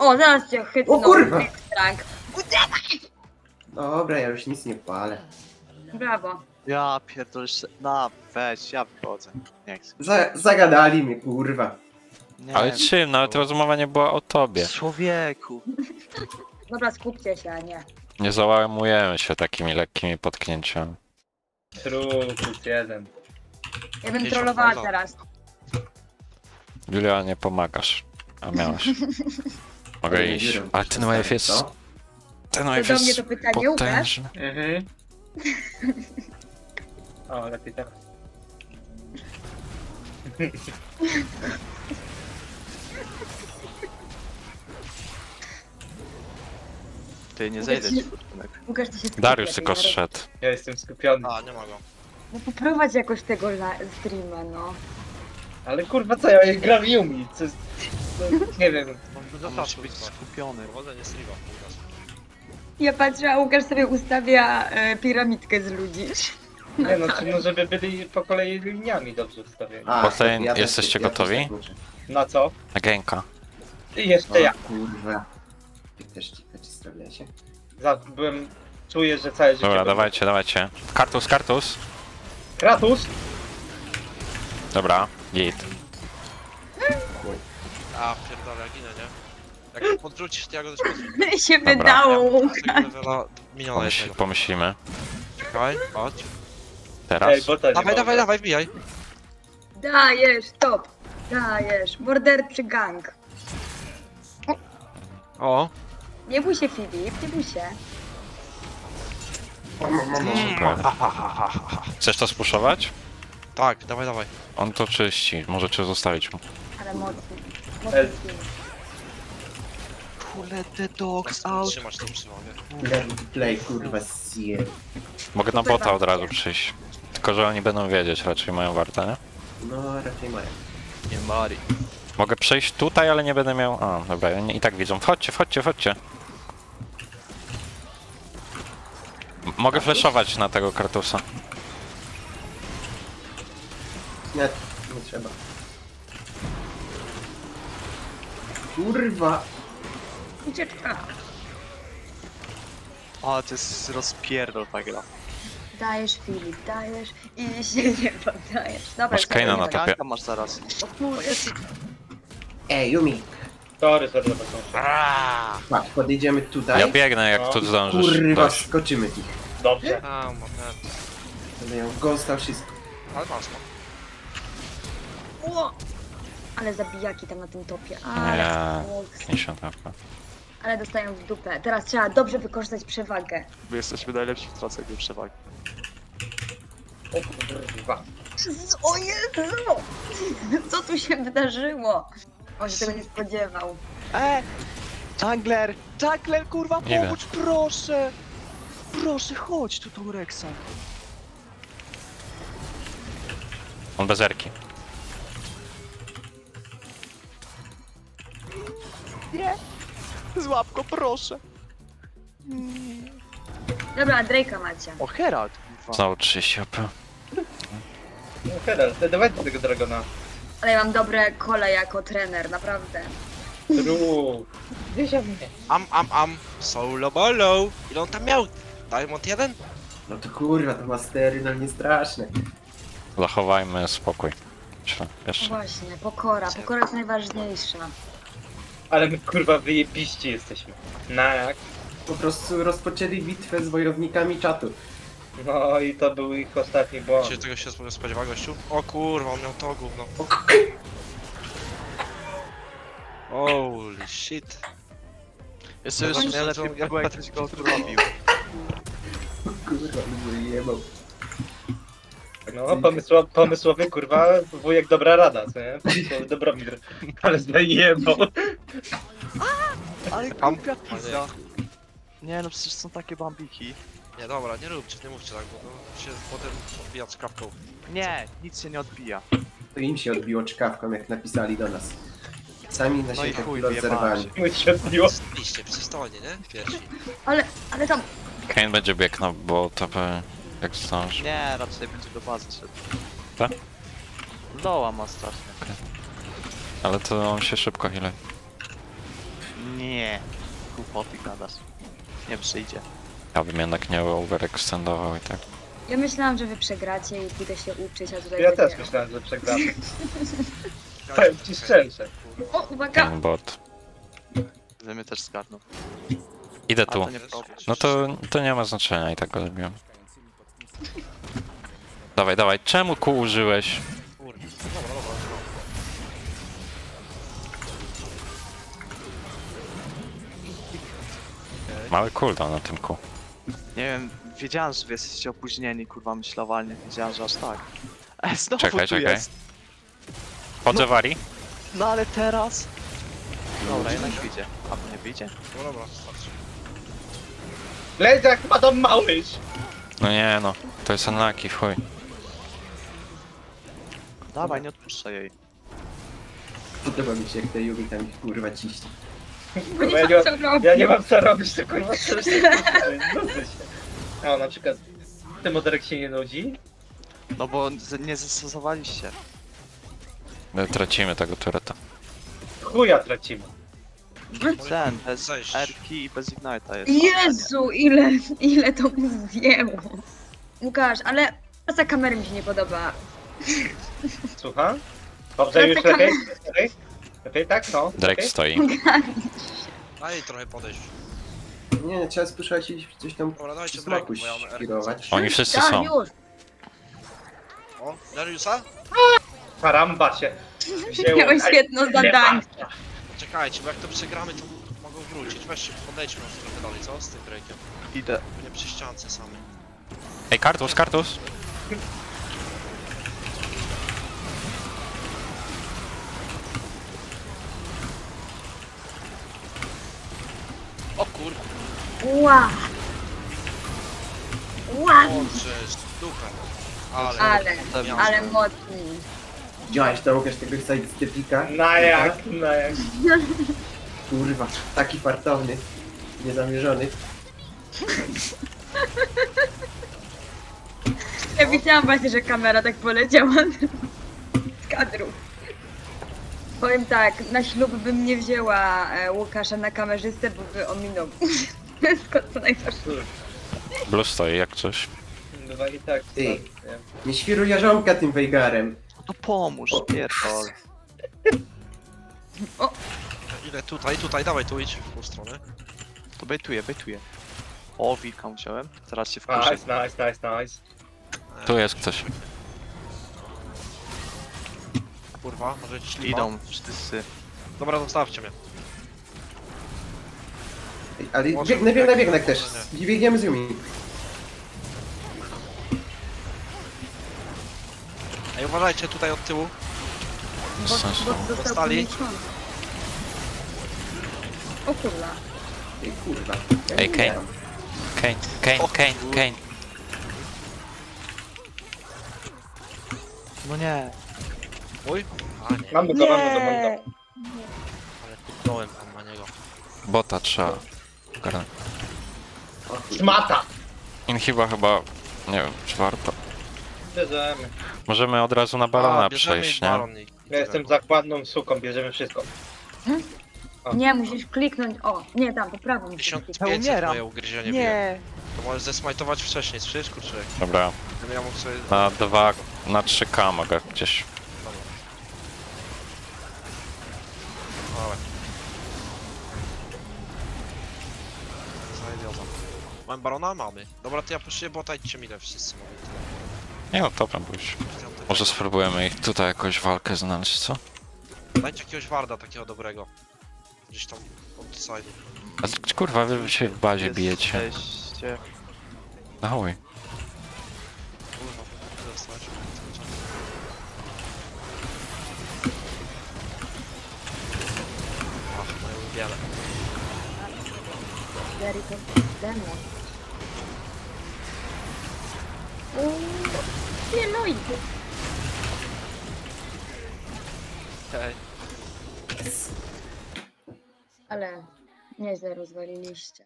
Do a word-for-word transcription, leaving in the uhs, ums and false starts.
O, zaraz cię chytnę. O kurwa! Frank. Dobra, ja już nic nie palę. Brawo. Ja pierdolę się. No weź, ja wychodzę. Nie chcę. Za, zagadali mnie, kurwa. Nie, Ale czym? Nawet rozmowa nie była o tobie. Człowieku. Dobra, skupcie się, a nie. Nie załamujemy się takimi lekkimi potknięciami. True, plus jeden. Ja bym Pięćdziesiąt trollowała wolno. teraz. Julia, nie pomagasz. A miałaś. Mogę Ale nie iść. biorę Ale też ten na wave stary, jest... co? Ten To wave do mnie jest to pytanie, Łukasz? potężny. Mhm. O, lepiej tak. Ty nie zejdę ci kurczynek. Łukasz, ty się skup Dariusz lepiej, tylko na roz- zszedł. Ja jestem skupiony. A, nie mogę. No poprowadź jakoś tego la- streama, no. Ale kurwa co, ja gram Yumi, co jest... No, nie wiem. On musi być skupiony. Powodzenie streama, Łukasz. Ja patrzę, a Łukasz sobie ustawia e, piramidkę z ludzi. Nie no, czy no żeby byli po kolei liniami dobrze ustawieni. A, Potem ja też- jesteście ja też gotowi? tak muszę. Na co? Na Genka. I jeszcze O, ja. kurwa. Ty też ciekawe, czy stawia się? Za, byłem... Czuję, że całe życie... Dobra, będę- dawajcie, dawajcie. Kartus, kartus. Kratus? Dobra, git. A, pierdolę, ginę, nie? Jak podrzucisz, to ja go też podrzucę. się Dobra. wydało, Łukasz. Levela miniona Pomyśl, jednego. pomyślimy. Czekaj, chodź. Ej, Teraz. bo to nie Dawaj, mogę. dawaj, dawaj, wbijaj. Dajesz, stop. Dajesz. Morderczy gang. O. Nie bój się, Filip, nie bój się. Super. Chcesz to spuszować? Tak, dawaj, dawaj. On to czyści, możecie zostawić mu. Ale mocny. Ez. Mocny film. Let the dogs out. Trzymasz tą przewagę. Let me play, kurwa, sie. Mogę na bota od razu przyjść. Tylko, że oni będą wiedzieć, raczej mają wartę, nie? No, raczej mają. Nie mari. Mogę przejść tutaj, ale nie będę miał... A, dobra, oni i tak widzą. Wchodźcie, wchodźcie, wchodźcie. M- Mogę flashować na tego kartusa. Nie, nie trzeba. Kurwa. Ucieczka. O, to jest rozpierdol ta gra. Dajesz, Filip, dajesz i się nie poddajesz. Dobra, Masz czekaj, Kane'a na nie topie. Ganka masz zaraz. O kurde. Ej, Yumi. Sorry, sorry, za taką. Patrz, podejdziemy tutaj. Ja biegnę, jak No. tu zdążysz. Kurwa, Dojść. skoczymy ich. Dobrze. A, moment. Będę ją ghosta wszystko. Ale masz no. O! Ale zabijaki tam na tym topie. Ale, Nie, koks. pięćdziesiąt F P. Ale dostają w dupę. Teraz trzeba dobrze wykorzystać przewagę. My jesteśmy najlepsi w traceniu przewagi. O kurwa. O Jezu! Co tu się wydarzyło? On się tego nie spodziewał. E! Jungler! Jungler, kurwa, Nie pomóż, proszę! Proszę, chodź tu do Rexa. On bez erki. Nie! Złap go, proszę! Dobra, Drake'a macie. O, Herald, kurwa. Znowu trzydzieści A P. No teraz, dawajcie tego dragona. Ale ja mam dobre kole jako trener, naprawdę. True. Gdzieś mnie. Am, am, am. Solo bolo. Ile on tam miał? Diamond jeden? No to kurwa, to mastery, no nie straszne. Zachowajmy spokój. Jeszcze, No jeszcze. właśnie, pokora. Pokora jest najważniejsza. Ale my kurwa wyjebiści jesteśmy. Na jak? Po prostu rozpoczęli bitwę z wojownikami czatu. No i to był ich ostatni błąd. Czy tego się spodziewa, gościu? O kurwa, on miał to gówno. O, k- Holy shit. Jeszcze już Oni- nie lepiej było, jak ktoś go robił. kurwa, mnie jebał. No, pomysło, pomysłowy kurwa, wujek dobra rada, co nie? Pomysłowy Dobromir. Ale zajebał. Ale głupia pizza. Nie no, przecież są takie bambiki. Nie, dobra, nie róbcie, nie mówcie tak, bo to się potem odbija czkawką. Nie, nic się nie odbija. To im się odbiło czkawką, jak napisali do nas. Sami na No i siebie chuj, chwilę wyjebałem zerwali. się. Mój się odbiło. Iście, przystojnie, nie? Pierwsi. Ale, ale tam... Kane będzie biegł na bota, pe- jak zdąży. Nie, raczej będzie do bazy szedł. Tak? Loa ma strasznie. Ale to on się szybko healuje. Nie. Głupoty gadasz. Nie przyjdzie. Ja bym jednak nie overextendował i tak. Ja myślałam, że wy przegracie i pójdę się uczyć, a tutaj Ja będzie- też myślałem, że przegramy. Powiem ci szczerze. O, uwaga! Ten bot. Że mnie też zgarną. Idę A tu. to nie problem. No to, to nie ma znaczenia i tak go zrobiłem. Dawaj, dawaj, czemu kół użyłeś? Kurde. Dobra, dobra, dobra. Mały cooldown na tym kół. Nie wiem, wiedziałem, że wy jesteście opóźnieni, kurwa, myślowalnie. Wiedziałem, że aż tak. E, znowu Czekaj, tu czekaj. jest. Chodzę wari? No ale teraz... Dobra, jednak wyjdzie. A to nie wyjdzie? No dobra, starczy. Lejdę jak ma tam małyś. No nie no, to jest unlucky, w chuj. Dawaj, nie odpuszczaj jej. Podoba mi się, jak te Yugi tam ich kurwa ciśnie. Bo Bo ja nie nie mam mam- co robić. Ja nie mam co robić, to kurwa coś nudzę się. O, na przykład ten moderek się nie nudzi. No bo z- nie zastosowaliście. My tracimy tego tureta. Chuja tracimy. Ten, bez Zejść. Erki i bez Ignite'a jest. Jezu, ile, ile to mu zjęło. Łukasz, ale praca kamery mi się nie podoba. Słucham? Dobrze, już Czekamy. lepiej? Lepiej? Lepiej, tak? No. Drake lepiej? stoi. Daj trochę podejść. Nie, nie, trzeba spróbować ich coś tam Dobra, dajcie przy smoku break, bo ja mam R. świrować. Oni wszyscy Tak, są. już. O, Dariusa? Karamba się. wzięło. Miałeś Ej, jedno zadanie. Czekajcie, bo jak to przegramy, to mogą wrócić. Weźcie, podejdźmy nas trochę dalej, co? Z tym breakiem. Idę. Nie przy ściance sami. Ej, Kartus, Kartus! O kur... Ła. Ła. O, przecież, dupę. Ale... Ale, miasto. ale mocni. Widziałeś to, Łukasz, tego sidestepika? Na jak, na jak. Kurwa, taki fartowny. Niezamierzony. Ja widziałam właśnie, że kamera tak poleciała z kadru. Powiem tak, na ślub bym nie wzięła e, Łukasza na kamerzystę, bo by ominął. Wszystko co najważniejsze. Blue stoi jak coś. Dwa i tak. Ty. nie. Nie świruj jarząbka tym Veigarem. No pomóż, pierdol. Ile tutaj, tutaj, dawaj tu idź w tą stronę. To bejtuję, bejtuję. O, wilka musiałem. Teraz się wkurzę. Nice, nice, nice, nice. Tu jest ktoś. Kurwa, może ci śliwa. Idą wszyscy. Dobra, zostawcie mnie. Ej, ale Może- biegnę, biegnę, biegnę też. Nie. Biegniemy z Yumi. Ej, uważajcie tutaj od tyłu. Bo, sensu. bo został Dostali? poniesiony. O kurwa. Ej, kurwa. Ja Ej, nie Kane. miałem. Kane, Kane, Kane, Kane. No nie. Mój? A nie, Mam go, mam go, mam go. ale kupnąłem tam na niego. Bota trzeba. ogarnąć. O kurwa. Szmata! Inhiba chyba, nie wiem, czy warto. Bierzemy. Możemy od razu na balona A, bierzemy przejść, i nie? baron i- Ja jestem zakładną suką, bierzemy wszystko. Nie, musisz kliknąć. O, nie, tam, po prawo musisz tysiąc kliknąć. pięćset umieram. moje ugryzienie bije. Nie. To możesz zesmajtować wcześniej, słyszysz kurczę? Dobra, Gdybym ja mógł sobie... na dwa, na trzy K mogę gdzieś. Ale. Co idiota. Mamy barona? Mamy. Dobra, to ja poszuję bota, idźcie mi ile wszyscy mówią. Nie no, dobra, pójść. Może spróbujemy ich tutaj jakąś walkę znaleźć, co? Dajcie jakiegoś warda takiego dobrego. Gdzieś tam od side'u. A c- kurwa, wy się w bazie bijecie. Jesteście. Dawaj. Kurwa, tyle dostać. Ach, moje ulubione. Very good demo. Uuu, nie Lloyd. Hej. Ale nieźle rozwaliliście.